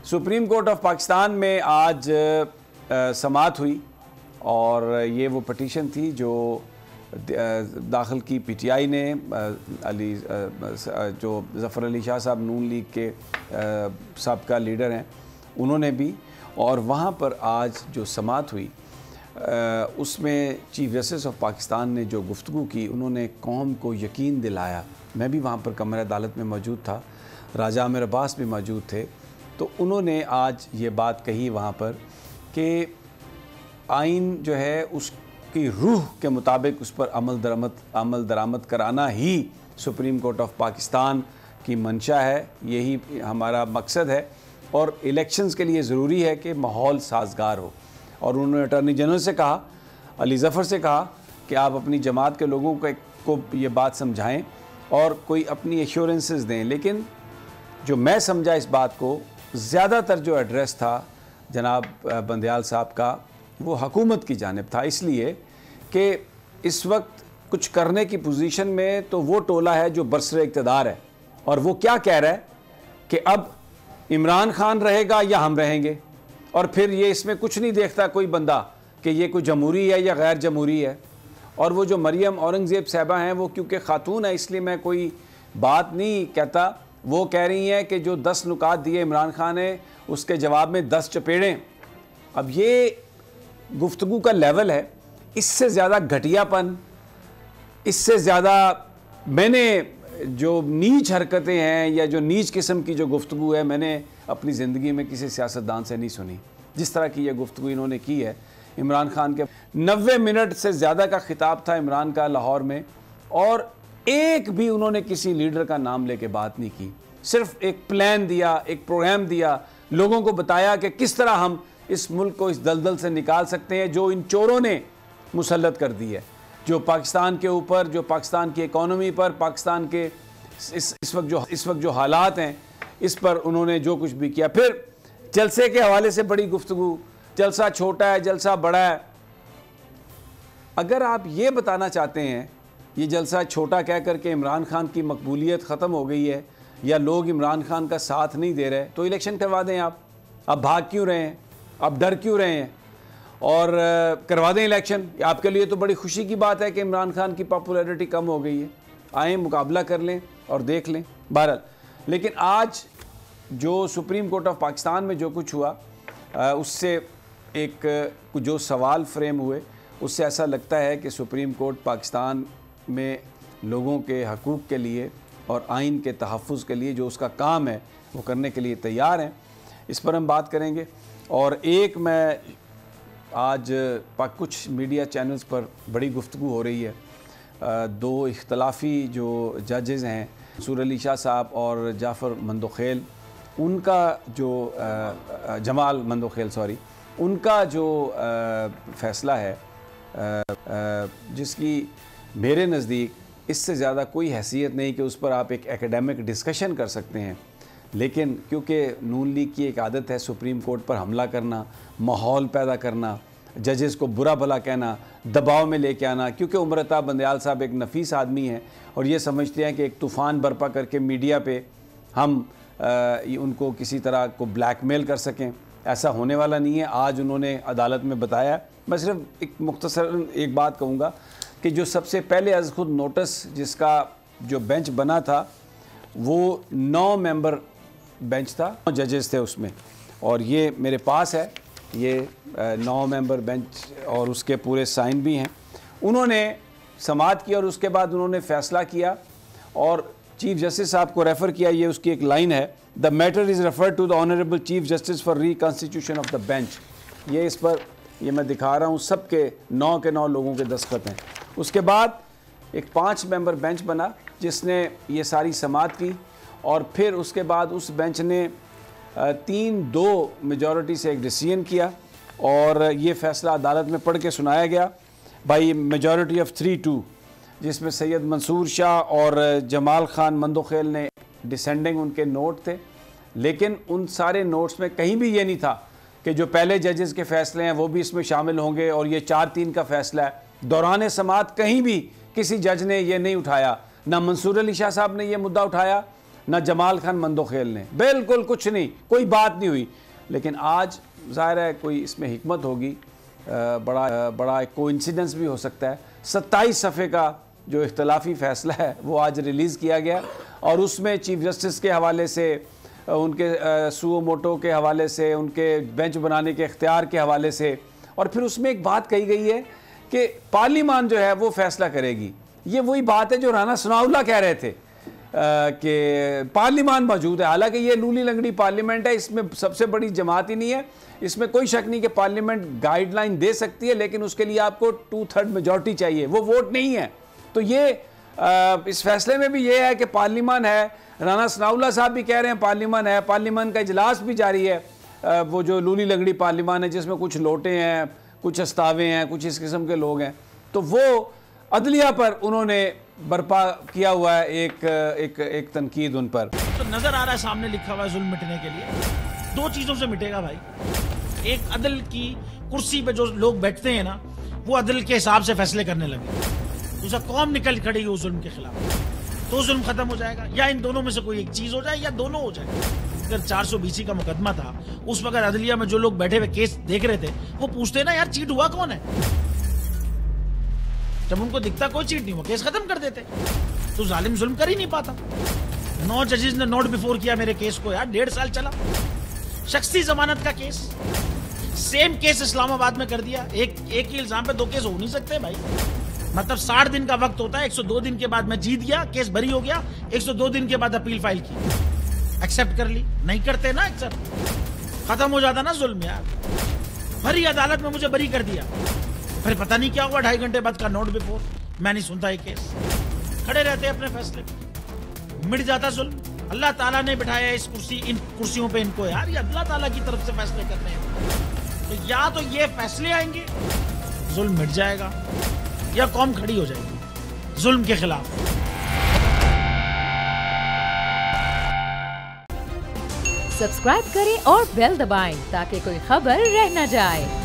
Supreme court of Pakistan में आज समाअत हुई और ये वो पटिशन थी जो दाखिल की पीटीआई ने अली जो ज़फ़र अली शाह साहब नून लीग के साबका लीडर हैं उन्होंने भी, और वहाँ पर आज जो समाअत हुई उसमें चीफ जस्टिस ऑफ पाकिस्तान ने जो गुफ्तगू की, उन्होंने कौम को यकीन दिलाया। मैं भी वहाँ पर कमरे अदालत में मौजूद था, राजा आमिर अब्बास भी मौजूद थे, तो उन्होंने आज ये बात कही वहाँ पर कि आइन जो है उसकी रूह के मुताबिक उस पर अमल दरामद कराना ही सुप्रीम कोर्ट ऑफ पाकिस्तान की मंशा है, यही हमारा मकसद है, और इलेक्शंस के लिए ज़रूरी है कि माहौल साजगार हो। और उन्होंने अटॉर्नी जनरल से कहा, अली ज़फ़र से कहा कि आप अपनी जमात के लोगों को ये बात समझाएं और कोई अपनी एश्योरेंसेस दें। लेकिन जो मैं समझा इस बात को, ज़्यादातर जो एड्रेस था जनाब बंदयाल साहब का वो हुकूमत की जानिब था, इसलिए कि इस वक्त कुछ करने की पोजीशन में तो वो टोला है जो बरसरे इक़्तिदार है, और वो क्या कह रहा है कि अब इमरान खान रहेगा या हम रहेंगे, और फिर ये इसमें कुछ नहीं देखता कोई बंदा कि ये कोई जमहूरी है या गैर जमहूरी है। और वो जो मरियम औरंगज़ेब साहबा हैं वो क्योंकि ख़ातून है इसलिए मैं कोई बात नहीं कहता, वो कह रही हैं कि जो 10 नुकात दिए इमरान खान ने उसके जवाब में 10 चपेड़ें। अब ये गुफ्तगू का लेवल है, इससे ज़्यादा घटियापन, इससे ज़्यादा मैंने जो नीच हरकतें हैं या जो नीच किस्म की जो गुफ्तगू है मैंने अपनी ज़िंदगी में किसी सियासतदान से नहीं सुनी। जिस तरह की ये गुफ्तगू इन्होंने की है इमरान खान के, 90 मिनट से ज़्यादा का खिताब था इमरान का लाहौर में, और एक भी उन्होंने किसी लीडर का नाम लेके बात नहीं की। सिर्फ एक प्लान दिया, एक प्रोग्राम दिया, लोगों को बताया कि किस तरह हम इस मुल्क को इस दलदल से निकाल सकते हैं जो इन चोरों ने मुसल्लत कर दी है, जो पाकिस्तान के ऊपर, जो पाकिस्तान की इकॉनमी पर, पाकिस्तान के इस वक्त जो हालात हैं इस पर उन्होंने जो कुछ भी किया। फिर जलसे के हवाले से बड़ी गुफ्तगू, जलसा छोटा है, जलसा बड़ा है। अगर आप ये बताना चाहते हैं ये जलसा छोटा कह करके इमरान खान की मकबूलियत ख़त्म हो गई है या लोग इमरान खान का साथ नहीं दे रहे, तो इलेक्शन करवा दें। आप भाग क्यों रहे हैं, आप डर क्यों रहे हैं, और करवा दें इलेक्शन। आपके लिए तो बड़ी खुशी की बात है कि इमरान खान की पॉपुलैरिटी कम हो गई है, आएँ मुकाबला कर लें और देख लें। बहरहाल, लेकिन आज जो सुप्रीम कोर्ट ऑफ पाकिस्तान में जो कुछ हुआ उससे एक जो सवाल फ्रेम हुए, उससे ऐसा लगता है कि सुप्रीम कोर्ट पाकिस्तान में लोगों के हकूक़ के लिए और आइन के तहफ़्फ़ुज़ के लिए जो उसका काम है वो करने के लिए तैयार हैं। इस पर हम बात करेंगे। और एक मैं आज कुछ मीडिया चैनल्स पर बड़ी गुफ्तगू हो रही है, दो इख्तलाफी जो जजेज़ हैं मंसूर अली शाह साहब और जाफ़र मंदोखेल, उनका जो जमाल मंदोखेल सॉरी, उनका जो फ़ैसला है जिसकी मेरे नज़दीक इससे ज़्यादा कोई हैसियत नहीं कि उस पर आप एक एकेडमिक डिस्कशन कर सकते हैं। लेकिन क्योंकि नून लीग की एक आदत है सुप्रीम कोर्ट पर हमला करना, माहौल पैदा करना, जजेस को बुरा भला कहना, दबाव में लेके आना, क्योंकि उमरता बंदयाल साहब एक नफीस आदमी हैं और ये समझते हैं कि एक तूफ़ान बर्पा करके मीडिया पे हम उनको किसी तरह को ब्लैकमेल कर सकें, ऐसा होने वाला नहीं है। आज उन्होंने अदालत में बताया। मैं सिर्फ एक मुख्तसर एक बात कहूँगा कि जो सबसे पहले अज़ खुद नोटिस जिसका जो बेंच बना था वो 9 मेंबर बेंच था, 9 जजेस थे उसमें, और ये मेरे पास है ये 9 मेंबर बेंच और उसके पूरे साइन भी हैं। उन्होंने समाअत की और उसके बाद उन्होंने फ़ैसला किया और चीफ जस्टिस साहब को रेफ़र किया। ये उसकी एक लाइन है, the matter is referred to the honourable chief justice for reconstitution of the bench. ये इस पर ये मैं दिखा रहा हूँ, सब के 9 के 9 लोगों के दस्तखत हैं। उसके बाद एक 5 मेंबर बेंच बना जिसने ये सारी समाअत की, और फिर उसके बाद उस बेंच ने 3-2 मेजॉरिटी से एक डिसीजन किया और ये फ़ैसला अदालत में पढ़ के सुनाया गया बाई मेजॉरिटी ऑफ 3-2, जिसमें सैयद मंसूर शाह और जमाल खान मंदोखेल ने डिसेंडिंग उनके नोट थे। लेकिन उन सारे नोट्स में कहीं भी ये नहीं था कि जो पहले जजेस के फ़ैसले हैं वो भी इसमें शामिल होंगे और ये 4-3 का फ़ैसला है। दौरान समाअत कहीं भी किसी जज ने ये नहीं उठाया, ना मंसूर अली शाह साहब ने ये मुद्दा उठाया, ना जमाल खान मंदोखेल ने, बिल्कुल कुछ नहीं, कोई बात नहीं हुई। लेकिन आज ज़ाहिर है कोई इसमें हिकमत होगी, बड़ा एक कोइंसिडेंस भी हो सकता है। 27 सफ़े का जो इख्तलाफी फ़ैसला है वो आज रिलीज़ किया गया और उसमें चीफ जस्टिस के हवाले से, उनके सुओ मोटो के हवाले से, उनके बेंच बनाने के इख्तियार के हवाले से, और फिर उसमें एक बात कही गई है कि पार्लिमान जो है वो फैसला करेगी। ये वही बात है जो राना सनाउल्लाह कह रहे थे कि पार्लिमान मौजूद है। हालांकि ये लूली लंगड़ी पार्लियामेंट है, इसमें सबसे बड़ी जमात ही नहीं है, इसमें कोई शक नहीं कि पार्लियामेंट गाइडलाइन दे सकती है, लेकिन उसके लिए आपको 2/3 मेजॉरिटी चाहिए, वो वोट नहीं है। तो ये इस फैसले में भी ये है कि पार्लिमान है। राना सनाउल्लाह साहब भी कह रहे हैं पार्लिमान है, पार्लिमान का इजलास भी जारी है। वो जो लूली लंगड़ी पार्लिमान है जिसमें कुछ लोटे हैं, कुछ अस्तावे हैं, कुछ इस किस्म के लोग हैं, तो वो अदलिया पर उन्होंने बर्पा किया हुआ है एक तनकीद उन पर। तो नजर आ रहा है सामने लिखा हुआ है जुल्म मिटने के लिए 2 चीजों से मिटेगा भाई। एक, अदल की कुर्सी पे जो लोग बैठते हैं ना, वो अदल के हिसाब से फैसले करने लगे। दूसरा, कौम निकल खड़ी उस जुल्म के खिलाफ, तो जुल्म खत्म हो जाएगा। या इन दोनों में से कोई एक चीज हो जाए या दोनों हो जाए। अगर 420 का मुकदमा था, उस वक्त अदलिया में जो लोग बैठे हुए केस देख रहे थे वो पूछते ना, यार चीट हुआ कौन है? जब उनको दिखता कोई चीट नहीं हुआ, केस खत्म कर देते। तो जालिम जुल्म कर ही नहीं पाता। 9 जजेस ने नोट बिफोर किया मेरे केस को, यार 1.5 साल चला। शख्सी जमानत का केस, सेम केस इस्लामाबाद में कर दिया। एक ही इल्जाम पे 2 केस हो नहीं सकते भाई। मतलब 60 दिन का वक्त होता है, 102 दिन के बाद मैं जीत गया, केस बरी हो गया, 102 दिन के बाद अपील फाइल की, एक्सेप्ट कर ली। नहीं करते ना एक्सेप्ट, खत्म हो जाता ना जुल्म यार। भरी अदालत में मुझे बरी कर दिया, फिर पता नहीं क्या हुआ, 2.5 घंटे बाद का नोट बिफोर, मैं नहीं सुनता ये केस। खड़े रहते अपने फैसले, मिट जाता जुल्म। अल्लाह ताला ने बिठाया इस कुर्सी, इन कुर्सियों पे इनको यार, ये अल्लाह ताला की तरफ से फैसले करने हैं। तो या तो ये फैसले आएंगे, जुल्म मिट जाएगा, या कौम खड़ी हो जाएगी जुल्म के खिलाफ। सब्सक्राइब करें और बेल दबाएं ताकि कोई खबर रह न जाए।